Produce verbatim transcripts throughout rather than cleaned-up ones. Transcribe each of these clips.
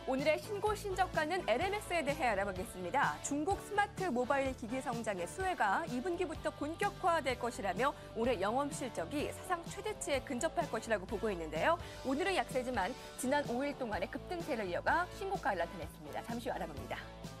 오늘의 신고 신저가는 엘엠에스에 대해 알아보겠습니다. 중국 스마트 모바일 기기 성장의 수혜가 이 분기부터 본격화될 것이라며 올해 영업 실적이 사상 최대치에 근접할 것이라고 보고 있는데요. 오늘은 약세지만 지난 오 일 동안의 급등세를 이어가 신고가를 나타냈습니다. 잠시 후 알아봅니다.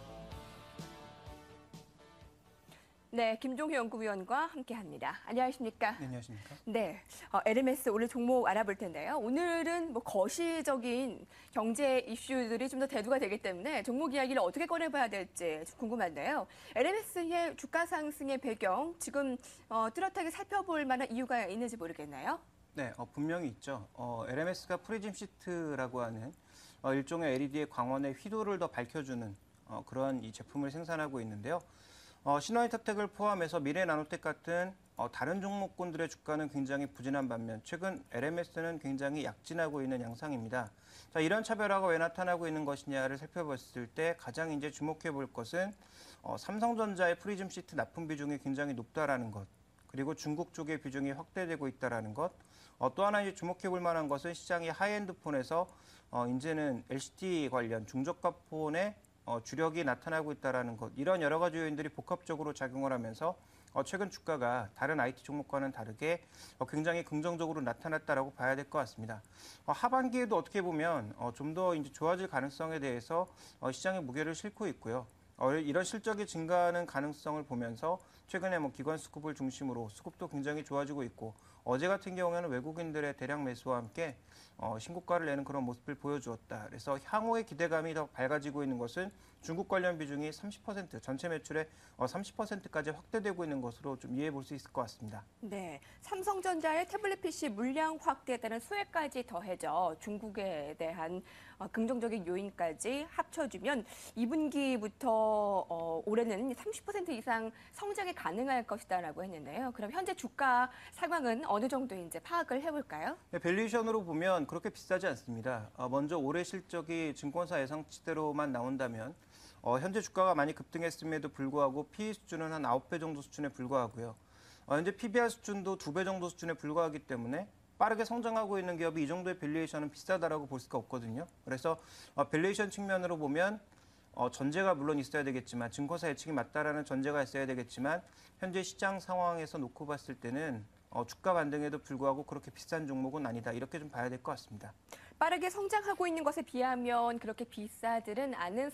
네, 김종효 연구위원과 함께합니다. 안녕하십니까? 네, 안녕하십니까? 네, 어, 엘엠에스 오늘 종목 알아볼 텐데요. 오늘은 뭐 거시적인 경제 이슈들이 좀 더 대두가 되기 때문에 종목 이야기를 어떻게 꺼내봐야 될지 좀 궁금한데요. 엘엠에스의 주가 상승의 배경 지금 어, 뚜렷하게 살펴볼 만한 이유가 있는지 모르겠나요? 네, 어, 분명히 있죠. 어, 엘엠에스가 프리즘 시트라고 하는 어, 일종의 엘이디의 광원의 휘도를 더 밝혀주는 어, 그런 이 제품을 생산하고 있는데요. 어, 신화이터텍을 포함해서 미래나노텍 같은 어, 다른 종목군들의 주가는 굉장히 부진한 반면 최근 엘엠에스는 굉장히 약진하고 있는 양상입니다. 자, 이런 차별화가 왜 나타나고 있는 것이냐를 살펴봤을 때 가장 이제 주목해 볼 것은 어, 삼성전자의 프리즘 시트 납품 비중이 굉장히 높다라는 것, 그리고 중국 쪽의 비중이 확대되고 있다라는 것. 어, 또 하나 이제 주목해 볼 만한 것은 시장이 하이엔드 폰에서 어, 이제는 엘시디 관련 중저가 폰의 어, 주력이 나타나고 있다는 것, 이런 여러 가지 요인들이 복합적으로 작용을 하면서 어, 최근 주가가 다른 아이티 종목과는 다르게 어, 굉장히 긍정적으로 나타났다라고 봐야 될 것 같습니다. 어, 하반기에도 어떻게 보면 어, 좀 더 이제 좋아질 가능성에 대해서 어, 시장의 무게를 싣고 있고요. 어, 이런 실적이 증가하는 가능성을 보면서 최근에 뭐 기관 수급을 중심으로 수급도 굉장히 좋아지고 있고 어제 같은 경우에는 외국인들의 대량 매수와 함께 어, 신고가를 내는 그런 모습을 보여주었다. 그래서 향후의 기대감이 더 밝아지고 있는 것은 중국 관련 비중이 삼십 퍼센트, 전체 매출의 어, 삼십 퍼센트까지 확대되고 있는 것으로 좀 이해해 볼 수 있을 것 같습니다. 네, 삼성전자의 태블릿 피씨 물량 확대에 따른 수혜까지 더해져 중국에 대한 어, 긍정적인 요인까지 합쳐주면 이 분기부터 어, 올해는 삼십 퍼센트 이상 성장이 가능할 것이다라고 했는데요. 그럼 현재 주가 상황은 어느 정도인지 파악을 해볼까요? 네, 밸류에이션으로 보면 그렇게 비싸지 않습니다. 어, 먼저 올해 실적이 증권사 예상치대로만 나온다면 어, 현재 주가가 많이 급등했음에도 불구하고 피이 수준은 한 아홉 배 정도 수준에 불과하고요. 어, 현재 피비알 수준도 두 배 정도 수준에 불과하기 때문에 빠르게 성장하고 있는 기업이 이 정도의 밸류에이션은 비싸다라고 볼 수가 없거든요. 그래서 어, 밸류에이션 측면으로 보면 어, 전제가 물론 있어야 되겠지만 증권사 예측이 맞다라는 전제가 있어야 되겠지만 현재 시장 상황에서 놓고 봤을 때는 어, 주가 반등에도 불구하고 그렇게 비싼 종목은 아니다. 이렇게 좀 봐야 될 것 같습니다. 빠르게 성장하고 있는 것에 비하면 그렇게 비싸지는 않은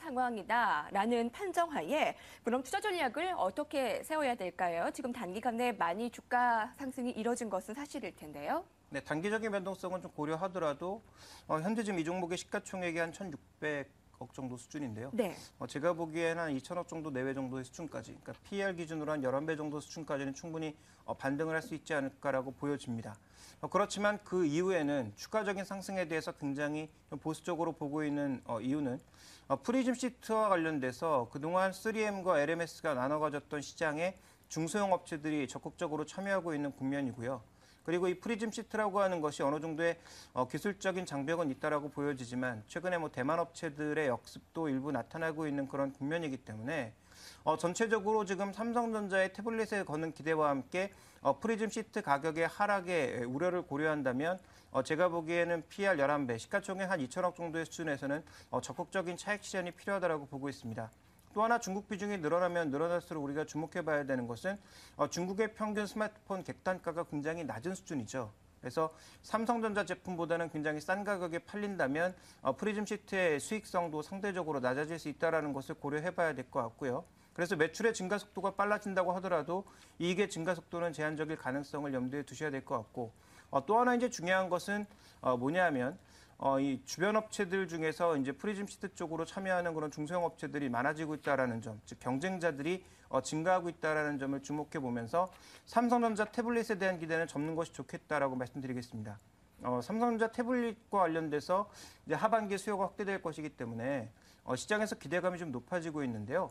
상황이다라는 판정하에 그럼 투자 전략을 어떻게 세워야 될까요? 지금 단기간에 많이 주가 상승이 이뤄진 것은 사실일 텐데요. 네, 단기적인 변동성은 좀 고려하더라도 어, 현재 지금 이 종목의 시가총액이 한 천육백억 정도 수준인데요. 네. 어, 제가 보기에는 한 이천억 정도 내외 정도의 수준까지, 그러니까 피이알 기준으로 한 열한 배 정도 수준까지는 충분히 어, 반등을 할 수 있지 않을까라고 보여집니다. 어, 그렇지만 그 이후에는 추가적인 상승에 대해서 굉장히 보수적으로 보고 있는 어, 이유는 어, 프리즘 시트와 관련돼서 그동안 쓰리엠과 엘엠에스가 나눠 가졌던 시장에 중소형 업체들이 적극적으로 참여하고 있는 국면이고요. 그리고 이 프리즘 시트라고 하는 것이 어느 정도의 어, 기술적인 장벽은 있다라고 보여지지만 최근에 뭐 대만 업체들의 역습도 일부 나타나고 있는 그런 국면이기 때문에 어, 전체적으로 지금 삼성전자의 태블릿에 거는 기대와 함께 어, 프리즘 시트 가격의 하락에 우려를 고려한다면 어, 제가 보기에는 피이알 열한 배, 시가총액 한 이천억 정도의 수준에서는 어, 적극적인 차익 실현이 필요하다고 보고 있습니다. 또 하나 중국 비중이 늘어나면 늘어날수록 우리가 주목해봐야 되는 것은 어, 중국의 평균 스마트폰 객단가가 굉장히 낮은 수준이죠. 그래서 삼성전자 제품보다는 굉장히 싼 가격에 팔린다면 어, 프리즘 시트의 수익성도 상대적으로 낮아질 수 있다는 것을 고려해봐야 될 것 같고요. 그래서 매출의 증가 속도가 빨라진다고 하더라도 이익의 증가 속도는 제한적일 가능성을 염두에 두셔야 될 것 같고 어, 또 하나 이제 중요한 것은 어, 뭐냐면 어, 이 주변 업체들 중에서 이제 프리즘 시트 쪽으로 참여하는 그런 중소형 업체들이 많아지고 있다라는 점, 즉 경쟁자들이 어, 증가하고 있다라는 점을 주목해 보면서 삼성전자 태블릿에 대한 기대는 접는 것이 좋겠다라고 말씀드리겠습니다. 어, 삼성전자 태블릿과 관련돼서 이제 하반기 수요가 확대될 것이기 때문에 어, 시장에서 기대감이 좀 높아지고 있는데요.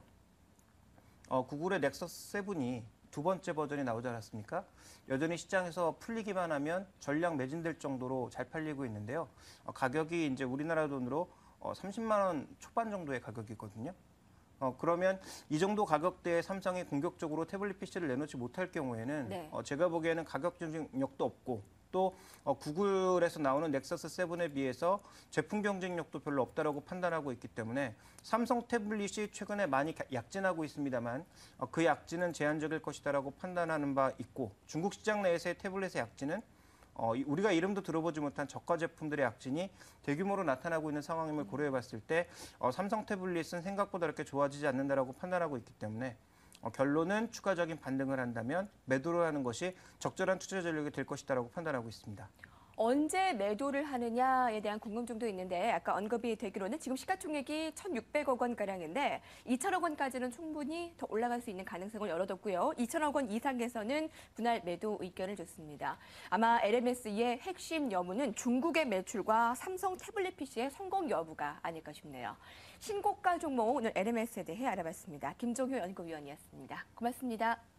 어, 구글의 넥서스 세븐이 두 번째 버전이 나오지 않았습니까? 여전히 시장에서 풀리기만 하면 전량 매진될 정도로 잘 팔리고 있는데요. 어, 가격이 이제 우리나라 돈으로 어, 삼십만 원 초반 정도의 가격이거든요. 어, 그러면 이 정도 가격대에 삼성이 공격적으로 태블릿 피시를 내놓지 못할 경우에는 네. 어, 제가 보기에는 가격 경쟁력도 없고 또 어, 구글에서 나오는 넥서스 세븐에 비해서 제품 경쟁력도 별로 없다라고 판단하고 있기 때문에 삼성 태블릿이 최근에 많이 약진하고 있습니다만 어, 그 약진은 제한적일 것이다라고 판단하는 바 있고 중국 시장 내에서의 태블릿의 약진은 어, 우리가 이름도 들어보지 못한 저가 제품들의 약진이 대규모로 나타나고 있는 상황임을 고려해 봤을 때 어, 삼성 태블릿은 생각보다 그렇게 좋아지지 않는다라고 판단하고 있기 때문에 어, 결론은 추가적인 반등을 한다면 매도를 하는 것이 적절한 투자 전략이 될 것이다라고 판단하고 있습니다. 언제 매도를 하느냐에 대한 궁금증도 있는데 아까 언급이 되기로는 지금 시가총액이 천육백억 원가량인데 이천억 원까지는 충분히 더 올라갈 수 있는 가능성을 열어뒀고요. 이천억 원 이상에서는 분할 매도 의견을 줬습니다. 아마 엘엠에스의 핵심 여부는 중국의 매출과 삼성 태블릿 피시의 성공 여부가 아닐까 싶네요. 신고가 종목 오늘 엘엠에스에 대해 알아봤습니다. 김종효 연구위원이었습니다. 고맙습니다.